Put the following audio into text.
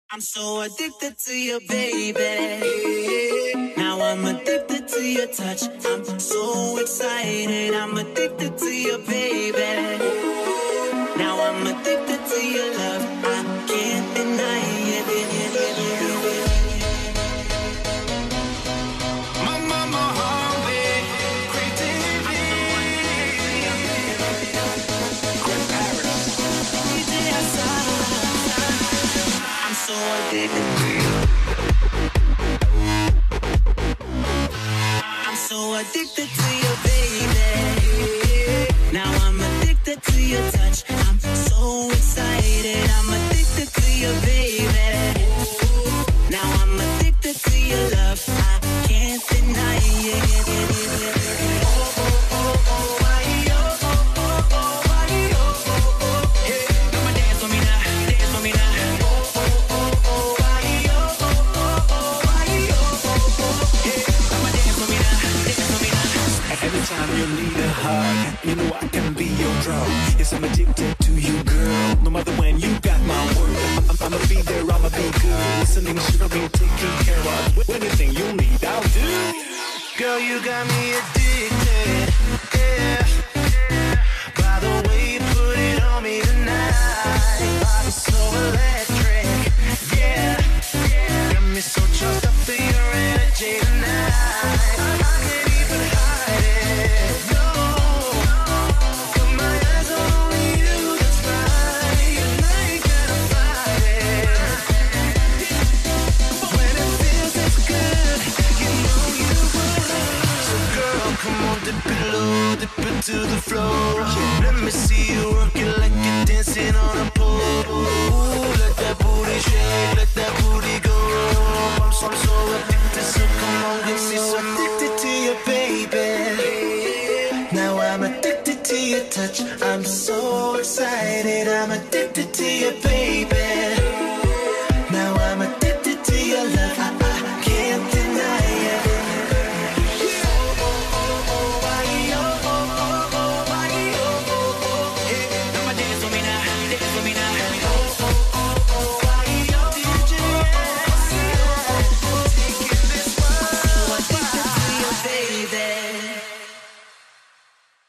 I'm so addicted to you, baby. Now I'm addicted to your touch. I'm so excited. I'm addicted to you, baby. Now I'm addicted to your love. I can't deny it. My heartbeat, crazy. I'm so addicted to you. I'm so addicted to you, baby. Now I'm addicted to your touch. I'm so excited. I'm addicted to you, baby. Now I'm addicted to your love. I can't deny it. Come on, dance for me now. Dance for me now. Every time you need a hug, you know I can be your drug. Yes, I'm addicted to you, girl. No matter when, you got my word. I'ma be there, I'ma be good. Listening, shivering, taking care of anything you need, I'll do. Girl, you got me addicted, yeah. By the way you put it on me tonight, I'm so electric, yeah. Got me so charged up for your energy tonight. I can't even hide it, no. Got my eyes on only you, that's right. And I ain't gonna fight it. When it feels this good, you know you would. So girl, come on, dip it low, dip it to the floor. Let me see you work it like you're dancing on a pole. Ooh, let that booty shake, let that booty go. I'm so addicted, so come on, get me so addicted to you, baby. Now I'm addicted to your touch. I'm so excited, I'm addicted to you, baby.